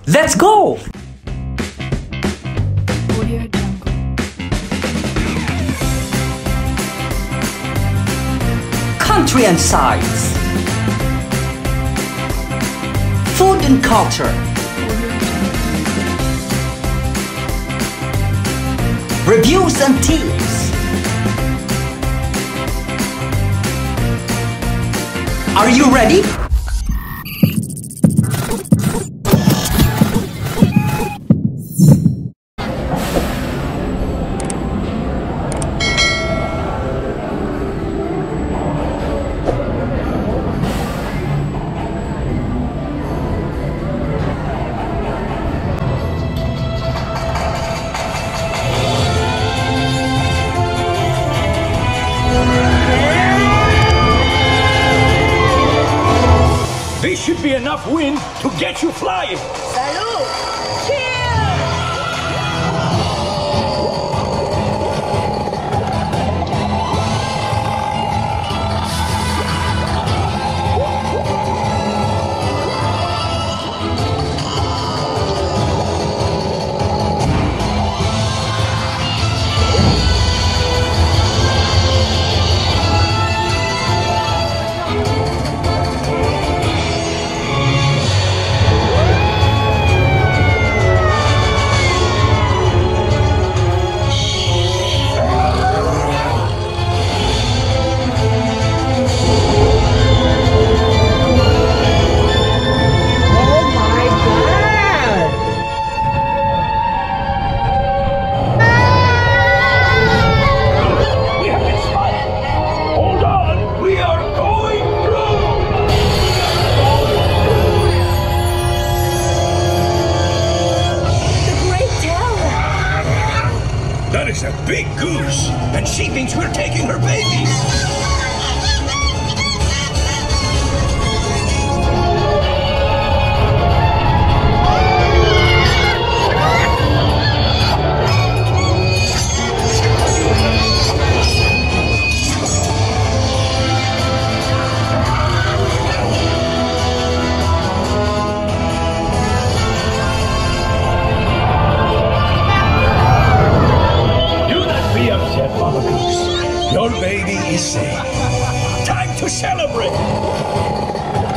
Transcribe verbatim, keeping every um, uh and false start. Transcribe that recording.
Let's go! Country and sights. Food and culture. Reviews and tips. Are you ready? This should be enough wind to get you flying. Salud! Cheers! That is a big goose, and she thinks we're taking her babies. Your baby is safe. Time to celebrate!